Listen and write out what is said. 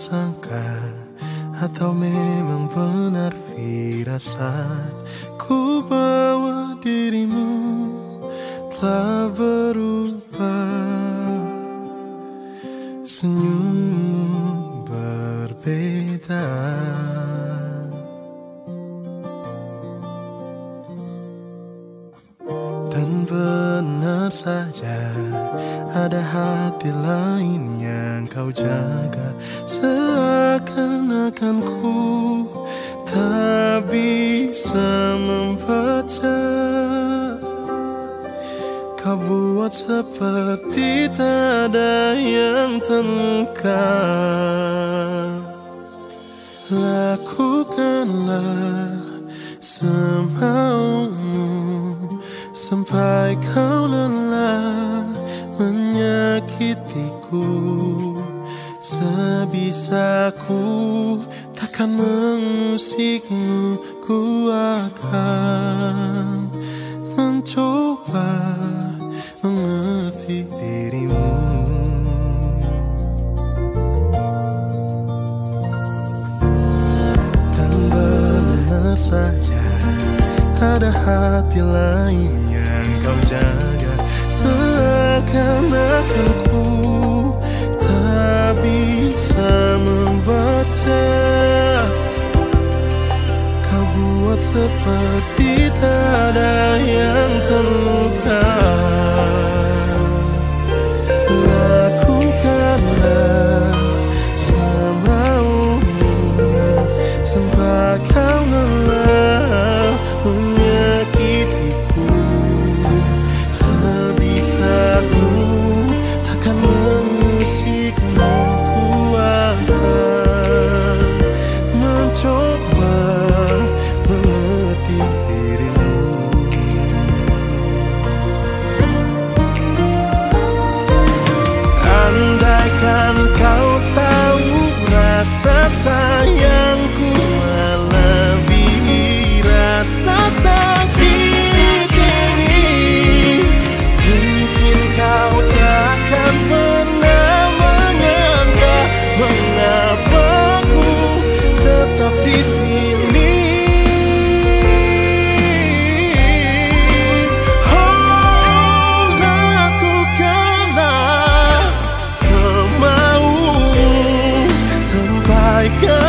sangka, atau memang benar firasat ku bawa dirimu telah berubah. Senyummu berbeda, dan benar saja ada hati lain yang kau jaga. Seakan-akan ku tak bisa membaca. Kau buat seperti tak ada yang terluka. Lakukanlah semaumu sampai kau lelah menyakitiku. Sebisaku takkan mengusikmu, ku akan mencoba mengerti dirimu. Dan benar saja ada hati lain yang kau jaga. Seakan-akan ku tak bisa membaca. Kau buat seperti tak ada yang terluka. Lakukanlah semaumu sampai kau lelah menyakitiku. Sebisaku takkan mengusikmu, ku akan mencoba mengerti dirimu. Andaikan kau tahu rasa sayangku melebihi rasa sakit ini, mungkin kau takkan pernah menyangka mengapa ku tetap di sini. Oh, lakukanlah semaumu sampai